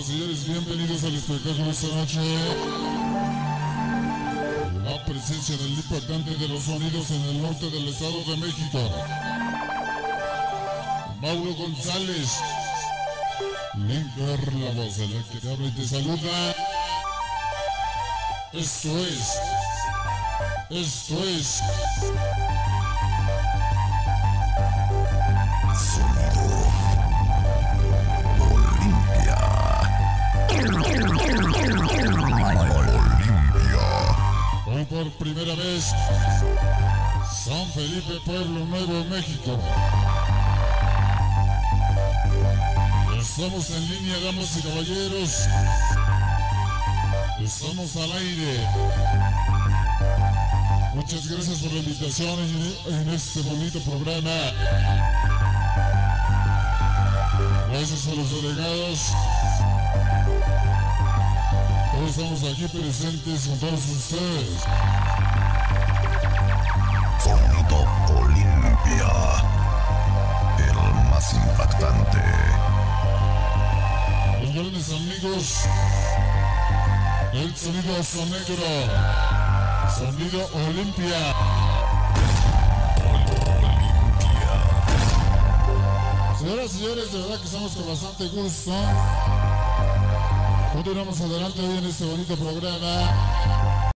Señoras y señores, bienvenidos al espectáculo esta noche. La presencia del impactante de los sonidos en el norte del Estado de México, Mauro González. Linker, la voz de la que te habla y te saluda. Esto es Sonido Olimpia. Hoy por primera vez, San Felipe, Pueblo Nuevo, México. Estamos en línea, damas y caballeros. Estamos al aire. Muchas gracias por la invitación en este bonito programa. Gracias a los delegados. Todos estamos aquí presentes con todos ustedes. Sonido Olimpia, el más impactante. Los grandes amigos del sonido sonegro, Sonido Olimpia. Señoras y señores, de verdad que estamos con bastante gusto. Continuamos adelante hoy en este bonito programa.